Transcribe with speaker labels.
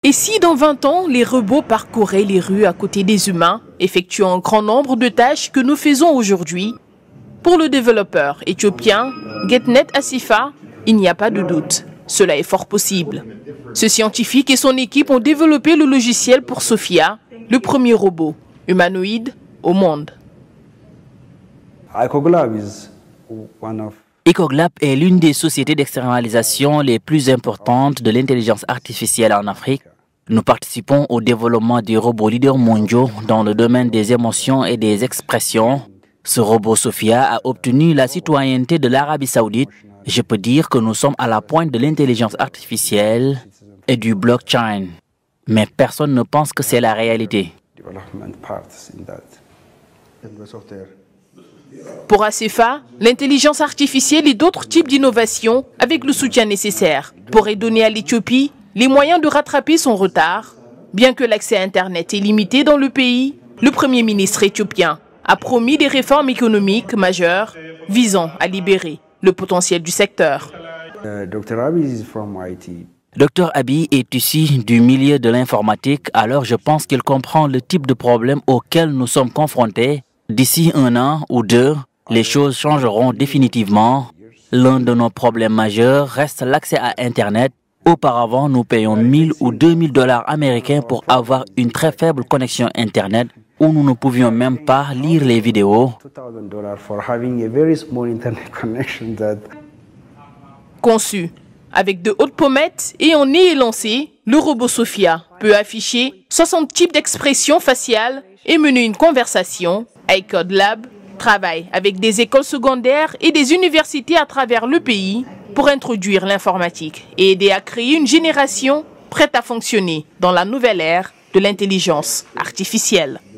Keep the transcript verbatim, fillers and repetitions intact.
Speaker 1: Et si dans vingt ans, les robots parcouraient les rues à côté des humains, effectuant un grand nombre de tâches que nous faisons aujourd'hui? Pour le développeur éthiopien Getnet Asifa, il n'y a pas de doute. Cela est fort possible. Ce scientifique et son équipe ont développé le logiciel pour Sophia, le premier robot humanoïde au monde.
Speaker 2: Ecoglab est l'une des sociétés d'externalisation les plus importantes de l'intelligence artificielle en Afrique. Nous participons au développement des robots leaders mondiaux dans le domaine des émotions et des expressions. Ce robot Sophia a obtenu la citoyenneté de l'Arabie Saoudite. Je peux dire que nous sommes à la pointe de l'intelligence artificielle et du blockchain. Mais personne ne pense que c'est la réalité.
Speaker 1: Pour Asifa, l'intelligence artificielle et d'autres types d'innovations, avec le soutien nécessaire, pourraient donner à l'Éthiopie les moyens de rattraper son retard. Bien que l'accès à Internet est limité dans le pays, le Premier ministre éthiopien a promis des réformes économiques majeures visant à libérer le potentiel du secteur.
Speaker 2: Docteur Abiy est issu du milieu de l'informatique, alors je pense qu'il comprend le type de problème auquel nous sommes confrontés. D'ici un an ou deux, les choses changeront définitivement. L'un de nos problèmes majeurs reste l'accès à Internet. Auparavant, nous payons mille ou deux mille dollars américains pour avoir une très faible connexion Internet où nous ne pouvions même pas lire les vidéos.
Speaker 1: Conçu avec de hautes pommettes et en nez élancé, le robot Sophia peut afficher soixante types d'expressions faciales et mener une conversation. Ecoglab travaille avec des écoles secondaires et des universités à travers le pays pour introduire l'informatique et aider à créer une génération prête à fonctionner dans la nouvelle ère de l'intelligence artificielle.